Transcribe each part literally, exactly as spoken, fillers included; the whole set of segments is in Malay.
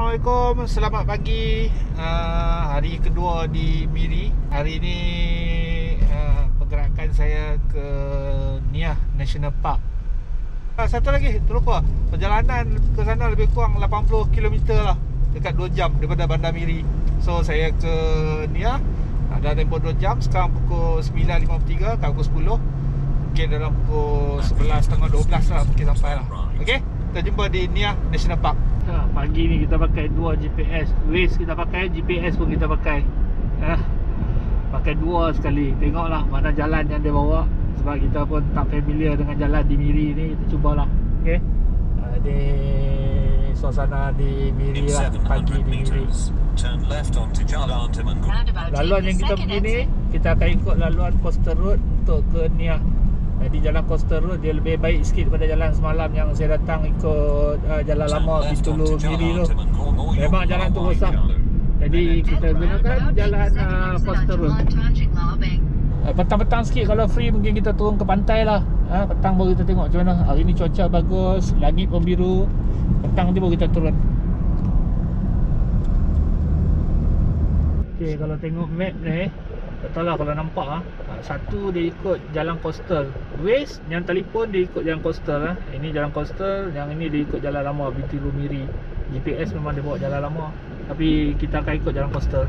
Assalamualaikum, selamat pagi. uh, Hari kedua di Miri. Hari ini uh, pergerakan saya ke Niah National Park. uh, Satu lagi, terlupa, perjalanan ke sana lebih kurang lapan puluh kilometer lah, dekat dua jam daripada Bandar Miri. So saya ke Niah, ada tempoh dua jam. Sekarang pukul sembilan lima puluh tiga, ke pukul sepuluh. Mungkin dalam pukul sebelas tiga puluh dua belas lah mungkin sampai lah. Okay, kita jumpa di Niah National Park. Ha, pagi ni kita pakai dua G P S. Waze kita pakai, G P S pun kita pakai. Ha, pakai dua sekali. Tengoklah mana jalan yang dia bawa. Sebab kita pun tak familiar dengan jalan di Miri ni. Kita cubalah. Okay, ha, di suasana di Miri lah, pagi di Miri. Laluan yang kita pergi ni, kita akan ikut laluan Coastal Road untuk ke Niah. Jadi jalan Coastal Road dia lebih baik sikit daripada jalan semalam yang saya datang ikut uh, jalan lama Bitulu Miri tu. Memang jalan tu rosak. Jadi kita gunakan jalan uh, Coastal Road. Uh, petang-petang sikit kalau free mungkin kita turun ke pantai lah. Uh, petang baru kita tengok macam mana. Hari ni cuaca bagus, langit pun biru. Petang nanti baru kita turun. Okay, kalau tengok map ni, tak tahu lah kalau nampak ha. Satu dia ikut jalan coastal. Waze yang telefon dia ikut jalan coastal ha. Ini jalan coastal, yang ini dia ikut jalan lama Bitulu Miri. G P S memang dia bawa jalan lama, tapi kita akan ikut jalan coastal.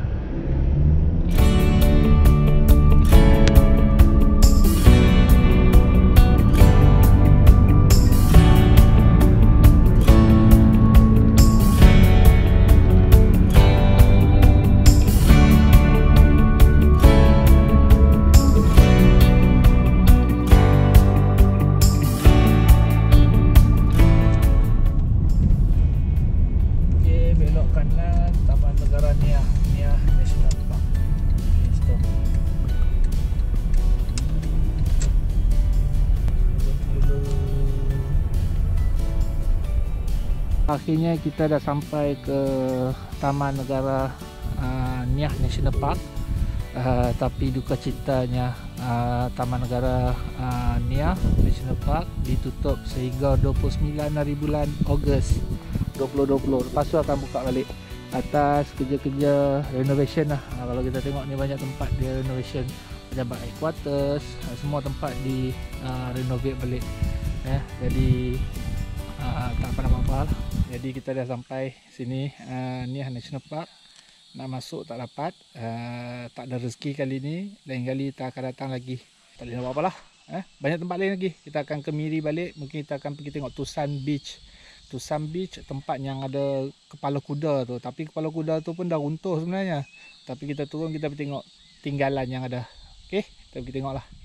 Akhirnya kita dah sampai ke Taman Negara uh, Niah National Park. Uh, tapi duka citanya uh, Taman Negara uh, Niah National Park ditutup sehingga dua puluh sembilan hari bulan Ogos dua ribu dua puluh. Lepas tu akan buka balik atas kerja-kerja renovation lah. Uh, kalau kita tengok ni banyak tempat dia renovation, pejabat headquarters, uh, semua tempat di uh, renovate balik. Eh, jadi uh, tak apa-apa lah. Jadi kita dah sampai sini, uh, Niah National Park. Nak masuk tak dapat, uh, tak ada rezeki kali ni. Lain kali kita akan datang lagi. Tak boleh nak buat apa lah. Eh, banyak tempat lain lagi. Kita akan ke Miri balik. Mungkin kita akan pergi tengok Tusan Beach. Tusan Beach tempat yang ada kepala kuda tu. Tapi kepala kuda tu pun dah runtuh sebenarnya. Tapi kita turun, kita pergi tengok tinggalan yang ada. Okay, kita pergi tengok lah.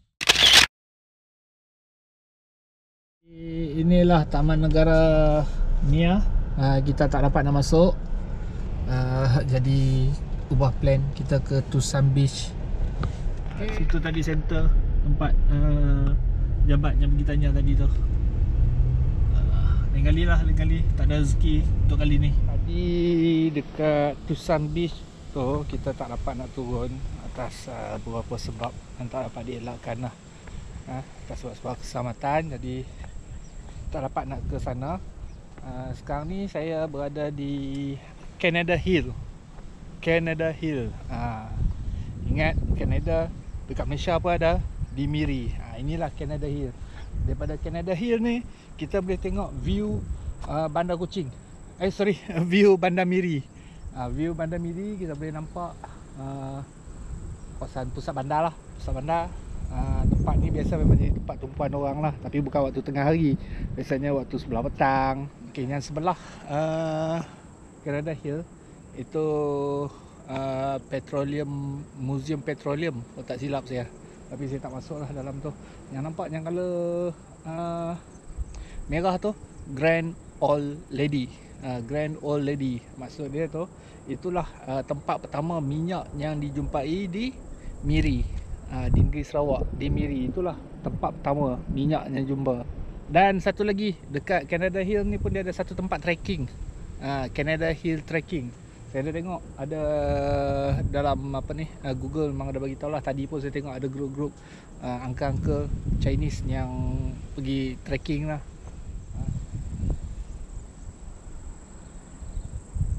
Inilah Taman Negara Niah. uh, Kita tak dapat nak masuk, uh, jadi ubah plan, kita ke Tusan Beach. Okay. Situ tadi center tempat uh, jabat yang pergi tanya tadi tu. uh, Lain kali lah, lain kali. Tak ada rezeki untuk kali ni. Tadi dekat Tusan Beach tu kita tak dapat nak turun atas uh, beberapa sebab yang tak dapat dielakkan lah. uh, Atas sebab-sebab keselamatan, jadi tak dapat nak ke sana. Uh, sekarang ni saya berada di Canada Hill. Canada Hill. Uh, ingat Canada dekat Malaysia pun ada, di Miri. Uh, inilah Canada Hill. Daripada Canada Hill ni kita boleh tengok view uh, Bandar Kuching. Eh sorry, view Bandar Miri. Uh, view Bandar Miri kita boleh nampak uh, kawasan pusat bandar lah, pusat bandar. Uh, tempat ni biasa memang jadi tempat tumpuan orang lah. Tapi bukan waktu tengah hari, biasanya waktu sebelah petang. Okay, yang sebelah uh, Canada Hill itu uh, Petroleum, Museum Petroleum, kalau tak silap saya. Tapi saya tak masuk lah dalam tu. Yang nampak yang colour uh, merah tu Grand Old Lady. uh, Grand Old Lady, maksud dia tu itulah uh, tempat pertama minyak yang dijumpai di Miri. Uh, di negeri Sarawak, di Miri. Itulah tempat pertama minyak yang jumpa. Dan satu lagi dekat Canada Hill ni pun dia ada satu tempat trekking, uh, Canada Hill Trekking. Saya ada tengok ada dalam apa ni, uh, Google memang ada bagi tahu lah. Tadi pun saya tengok ada grup-grup uh, uncle-uncle Chinese yang pergi trekking lah.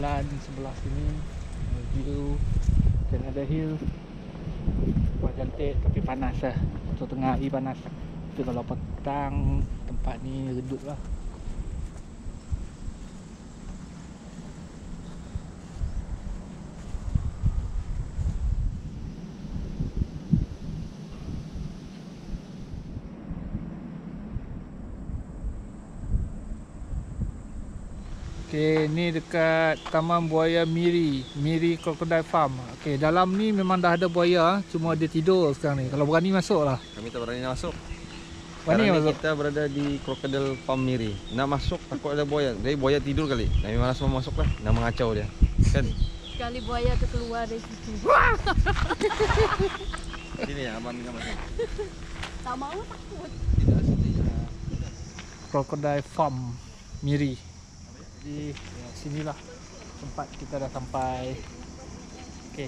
jalan sebelah sini, view Canada Hill. Wah cantik tapi panas lah. Waktu tengah hari panas. Tapi kalau petang tempat ni redup lah. Okey, ni dekat Taman Buaya Miri, Miri Crocodile Farm. Okey, dalam ni memang dah ada buaya, cuma dia tidur sekarang ni. Kalau berani masuk lah. Kami tak berani masuk. Berani Sekarang ni masuk. kita berada di Crocodile Farm Miri. Nak masuk takut ada buaya. Jadi buaya tidur kali. Kami malas mau masuk lah. Nak mengacau dia. Kan? Sekali buaya tu keluar dari situ. Sini ya, abang nak masuk. Tak mau takut. Tidak sini. Crocodile Farm Miri. Jadi ya, sinilah tempat kita dah sampai. Okey.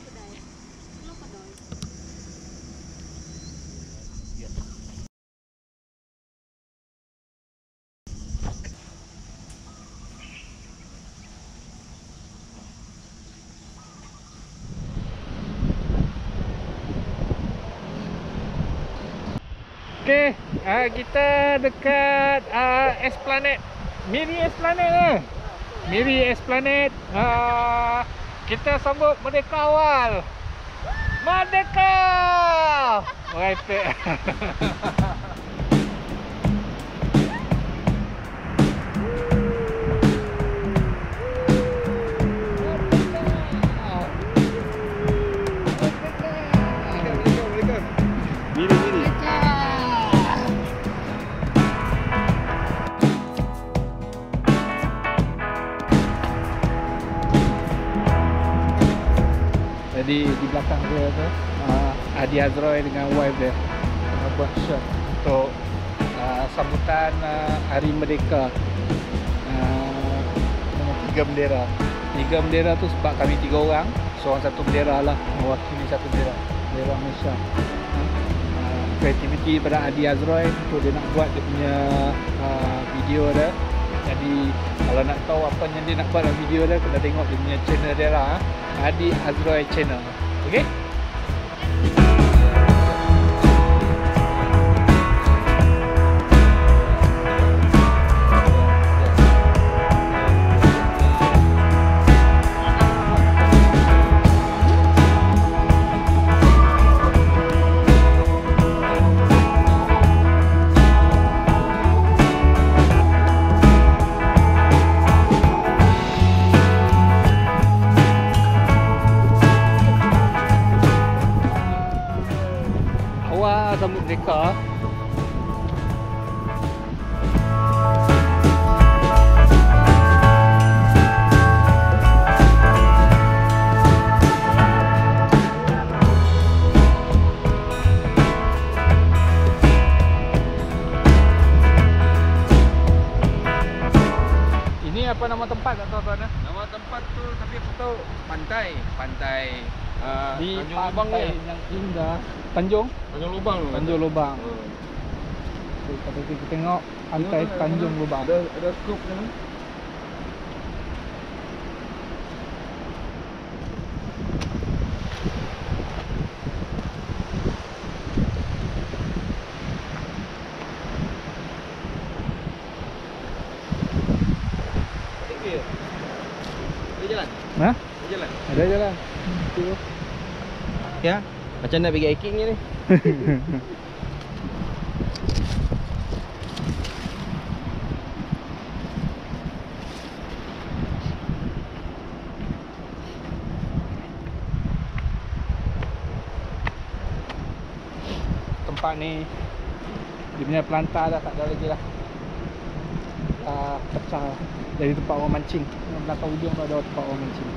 Okey, uh, kita dekat uh, Esplanade. Miri Esplanade eh. Miri Esplanade. Uh, kita sambut Merdeka Awal. Merdeka! Merepek. Jadi di belakang dia tu uh, Adi Azroy dengan wife dia uh, buat shot untuk uh, sambutan uh, Hari Merdeka. uh, Tiga bendera. Tiga bendera tu sebab kami tiga orang, seorang satu bendera lah, mewakili satu bendera, bendera Malaysia. uh, Kreativiti pada Adi Azroy untuk dia nak buat dia punya uh, video dia. Jadi kalau nak tahu apa yang dia nak buat dalam video dia, kena tengok dia punya channel dia lah, Adi Azroy Channel. Okay? Sambut Merdeka. Ini apa nama tempat tak tahu tuan? Nama tempat tu tapi aku tahu pantai, pantai uh, Di Tanjung Lubang pantai ni. yang indah. Tanjung? Tanjung Lubang. Tanjung Lubang. Oh. Kalau kita tengok pantai Tengok, Tanjung tengok. Lubang. Ada ada scoop ni. Tinggi. Ada jalan. Hah? Ada jalan. Ada jalan. Tu. Ya. Macam nak pergi hiking ni. Tempat ni dia punya pelantar dah tak ada lagi lah. Dah pecah lah. Dari tempat orang mancing. Belakang hujung tu ada tempat orang mancing.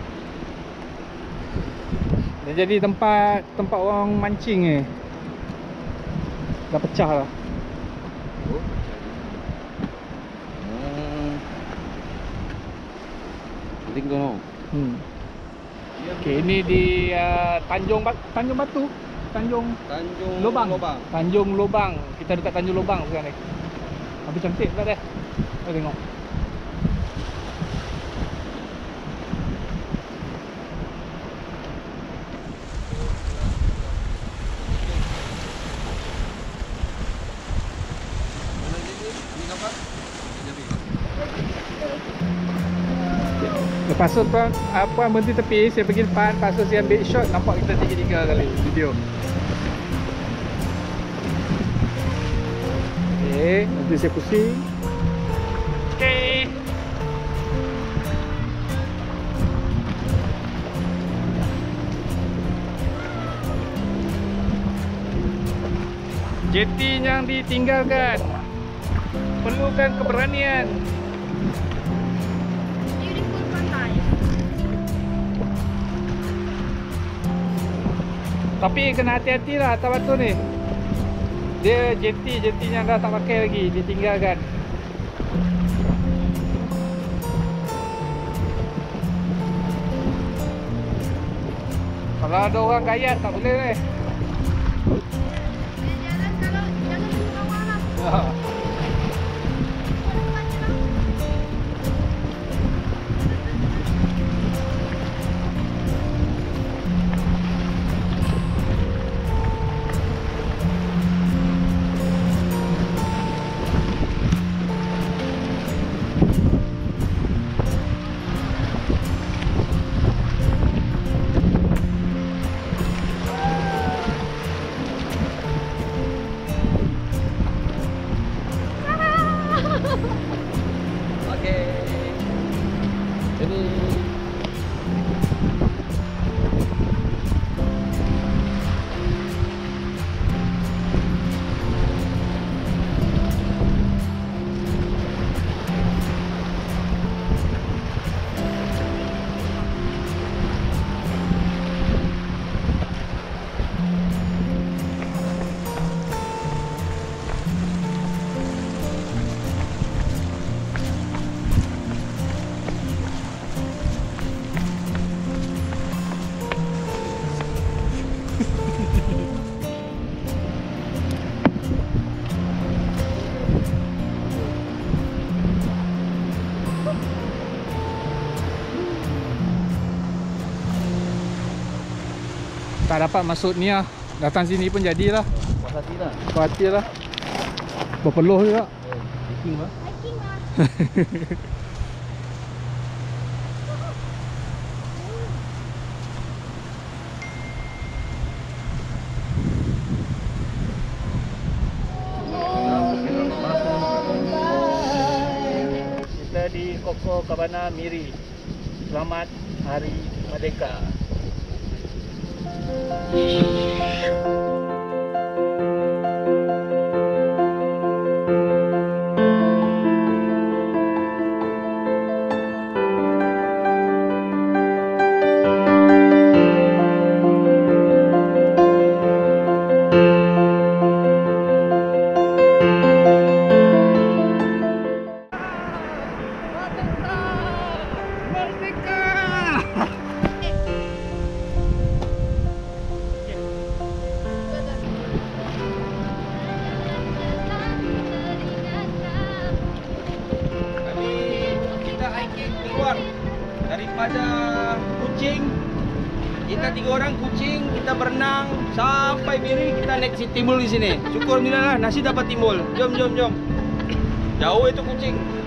Dia jadi tempat tempat orang mancing ni. Dah pecah lah. Oh, macam ni. Hmm. Penting tu no. Hmm. Okey, ini di uh, Tanjung Bat Tanjung Batu. Tanjung Tanjung Lubang. Lubang. Tanjung Lubang. Kita dekat Tanjung Lubang sekarang ni. Tapi cantik tak dia? Kita tengok. apa? Jadi. Lepas tu tuan, apa berhenti tepi, saya pergi depan, lepas tu saya ambil shot, nampak kita tiga-tiga kali video. Okey, nanti saya pusing. Okey. Jeti yang ditinggalkan perlukan keberanian. Beautiful pantai. Tapi kena hati-hati lah atas batu ni. Dia jeti, jeti yang dah tak pakai lagi, ditinggalkan. Kalau ada orang gayat tak boleh ni. Jalan kalau jangan turun malam. Ha. Okey. Jadi Tak dapat masuk ni lah. Datang sini pun jadilah. puas hati lah. Puas hati lah. Berpeluh juga. Hiking lah. Hiking lah. Kita di Koko Cabana Miri. Selamat Hari Merdeka. Daripada Kuching, kita tiga orang Kuching, kita berenang sampai Miri, kita naik si timbul di sini. Syukur alhamdulillah nasi dapat timbul. Jom jom jom. Jauh itu Kuching.